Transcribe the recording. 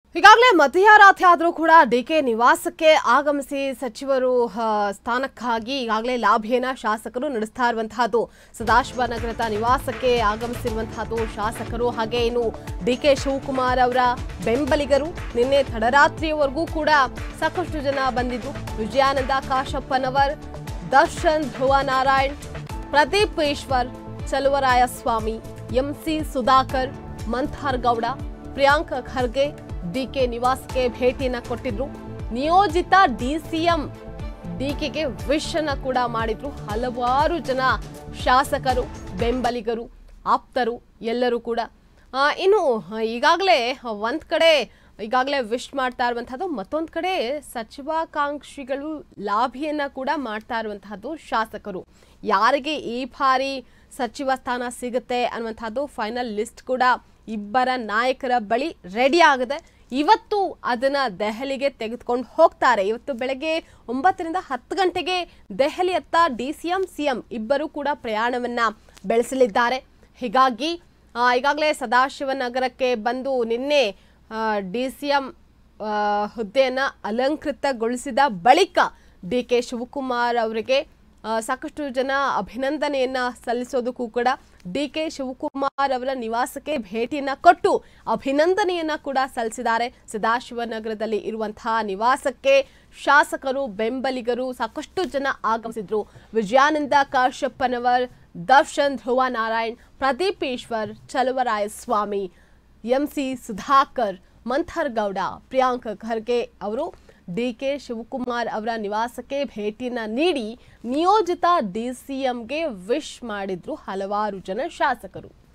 ಈಗಾಗಲೇ ಮಧ್ಯರಾತ್ರಿ ಆದರೂ ಕೂಡ ಡಿಕೆ ನಿವಾಸಕ್ಕೆ ಆಗಮಿಸಿ ಸಚಿವರು ಸ್ಥಾನಕ್ಕಾಗಿ ಈಗಾಗಲೇ ಲಾಭಿಯನ್ನ ಶಾಸಕರು ನಡೆಸ್ತಾ ಇರುವಂತಹದ್ದು. ಸದಾಶಿವನಗರದ ನಿವಾಸಕ್ಕೆ ಆಗಮಿಸಿರುವಂತಹದ್ದು ಶಾಸಕರು. ಹಾಗೆ ಇನ್ನು ಡಿಕೆ ಶಿವಕುಮಾರ್ ಅವರ ಬೆಂಬಲಿಗರು ನಿನ್ನೆ ತಡರಾತ್ರಿಯವರೆಗೂ ಕೂಡ ಸಾಕಷ್ಟು ಜನ ಬಂದಿದ್ರು. ವಿಜಯಾನಂದ ಕಾಶಪ್ಪನವರ್, ದರ್ಶನ್ ಧ್ರುವ ನಾರಾಯಣ್, ಪ್ರದೀಪ್ ಈಶ್ವರ್, ಚಲುವರಾಯಸ್ವಾಮಿ, ಎಂಸಿ ಸುಧಾಕರ್, ಮಂಥರ್ ಗೌಡ, ಪ್ರಿಯಾಂಕ ಖರ್ಗೆ ಡಿಕೆ ನಿವಾಸಕ್ಕೆ ಭೇಟಿಯನ್ನ ಕೊಟ್ಟಿದ್ರು. ನಿಯೋಜಿತ ಡಿಸಿಎಂ ಡಿಕೆಗೆ ವಿಶ್ ಅನ್ನ ಕೂಡ ಮಾಡಿದ್ರು. ಹಲವಾರು ಜನ ಶಾಸಕರು, ಬೆಂಬಲಿಗರು, ಆಪ್ತರು ಎಲ್ಲರೂ ಕೂಡ ಇನ್ನು ಈಗಾಗಲೇ ಒಂದ್ ಕಡೆ ವಿಶ್ ಮಾಡ್ತಾ ಇರುವಂತಹದ್ದು, ಮತ್ತೊಂದು ಕಡೆ ಸಚಿವಾಕಾಂಕ್ಷಿಗಳು ಲಾಭಿಯನ್ನ ಕೂಡ ಮಾಡ್ತಾ ಇರುವಂತಹದ್ದು ಶಾಸಕರು. ಯಾರಿಗೆ ಈ ಬಾರಿ ಸಚಿವ ಸ್ಥಾನ ಸಿಗುತ್ತೆ ಅನ್ನುವಂಥದ್ದು ಫೈನಲ್ ಲಿಸ್ಟ್ ಕೂಡ ಇಬ್ಬರ ನಾಯಕರ ಬಳಿ ರೆಡಿ ಆಗಿದೆ. ಇವತ್ತು ಅದನ್ನ ದೆಹಲಿಗೆ ತೆಗೆದುಕೊಂಡು ಹೋಗ್ತಾರೆ. ಇವತ್ತು ಬೆಳಗ್ಗೆ 9 ರಿಂದ 10 ಗಂಟೆಗೆ ದೆಹಲಿಯತ್ತ ಡಿಸಿಎಂ ಸಿಎಂ ಇಬ್ಬರು ಕೂಡ ಪ್ರಯಾಣವನ್ನ ಬೆಳೆಸಲಿದ್ದಾರೆ. ಹೀಗಾಗಿ ಈಗಾಗಲೇ ಸದಾಶಿವನಗರಕ್ಕೆ ಬಂದು ನಿನ್ನೆ ಡಿಸಿಎಂ ಹುದ್ದೆಯನ್ನ ಅಲಂಕೃತಗೊಳಿಸಿದ ಬಳಿಕ ಡಿಕೆ ಶಿವಕುಮಾರ್ ಅವರಿಗೆ ಸಾಕಷ್ಟು ಜನ ಅಭಿನಂದನೆಯನ್ನ ಸಲ್ಲಿಸೋದಕ್ಕೂ ಕೂಡ ಡಿಕೆ ಶಿವಕುಮಾರ್ ಅವರ ನಿವಾಸಕ್ಕೆ ಭೇಟಿಯನ್ನ ಕೊಟ್ಟು ಅಭಿನಂದನೆಯನ್ನ ಕೂಡ ಸಲ್ಲಿಸಿದ್ದಾರೆ. ಸದಾಶಿವನಗರದಲ್ಲಿ ಇರುವಂತಹ ನಿವಾಸಕ್ಕೆ ಶಾಸಕರು, ಬೆಂಬಲಿಗರು ಸಾಕಷ್ಟು ಜನ ಆಗಮಿಸಿದ್ರು. ವಿಜಯಾನಂದ ಕಾಶಪ್ಪನವರ್, ದರ್ಶನ್ ಧ್ರುವ ನಾರಾಯಣ್, ಪ್ರದೀಪ್ ಈಶ್ವರ್, ಚಲುವರಾಯಸ್ವಾಮಿ, ಎಂಸಿ ಸುಧಾಕರ್, ಮಂಥರ್ ಗೌಡ, ಪ್ರಿಯಾಂಕ ಖರ್ಗೆ ಅವರು ಡಿಕೆ ಶಿವಕುಮಾರ್ ಅವರ ನಿವಾಸಕ್ಕೆ ಭೇಟಿಯನ್ನ ನೀಡಿ ನಿಯೋಜಿತ ಡಿಸಿಎಂಗೆ ವಿಶ್ ಮಾಡಿದ್ರು ಹಲವಾರು ಜನ ಶಾಸಕರು.